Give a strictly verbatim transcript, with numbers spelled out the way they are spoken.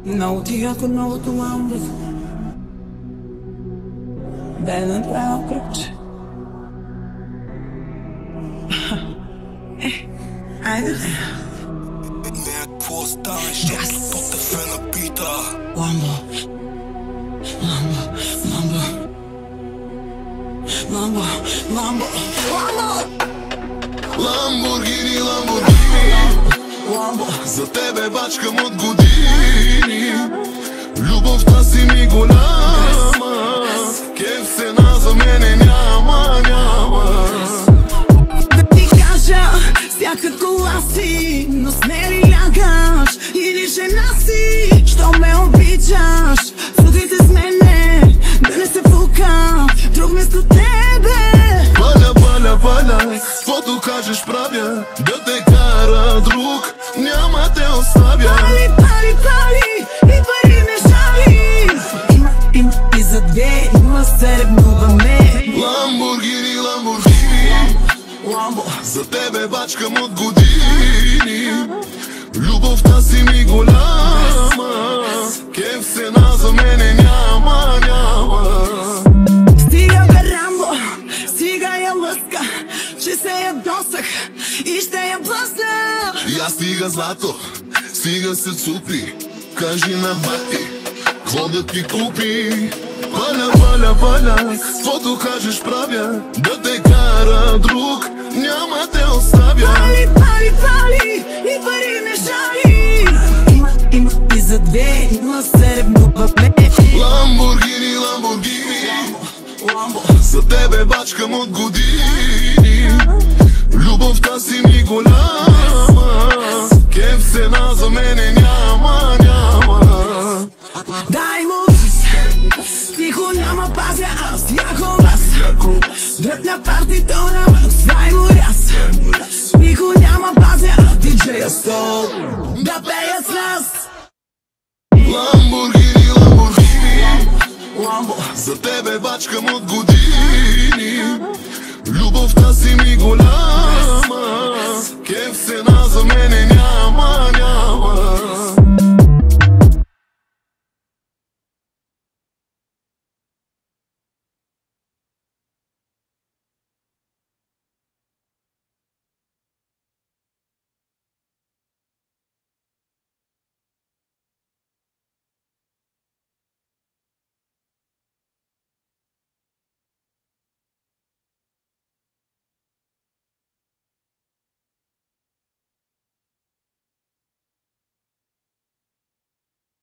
Много ти яко новото ламбо. Дай да направя кръгче. Е, айде. Какво става, защото то те фе напита. Ламбо, ламбо, ламбо, ламбо, ламбо, ламбо. Ламборгини, ламборгини, Ламбо. за тебе бачкам от години. Любовта си ми голяма, кеф цена за мене няма, няма. Да ти кажа, всяка кола си, но с не ли лягаш или жена си. Що ме обичаш, футайте с мене, да не се пука друг вместо тебе. Паля, паля, паля, каквото кажеш правя, да те кара друг, няма те оставя. Пали, пали, пали, и пари не жали. Има, има и за две, има се ревнуваме. Ламборгини, ламборгини, Ламбо. за тебе бачкам от години. Любовта си ми голяма, кеф цена за мене няма, няма. Стига бе, Рамбо, стига я лъска, че се ядосах и ще я блъсна. Я стига злато, стига се цупи, кажи на бати, какво да ти купи. Паля, паля, паля, каквото кажеш правя, да те кара друг, няма те оставя. Пали, пали, пали, и пари не жали. Има, има и за две, има се ревнуваме. Ламборгини, ламборгини, Ламбо. за тебе бачкам от години. Любовта си ми голяма, кеф цена за мене няма, няма. Дай му тихо, няма пазя аз, яко вас. Дръпня партито на вас, дай му ряс. Тихо, няма пазя аз, диджея стол, да пея с нас. Ламборгини, ламборгини, Ламбо. за тебе бачкам от години. Любовта си ми голяма, кеф цена за мене няма.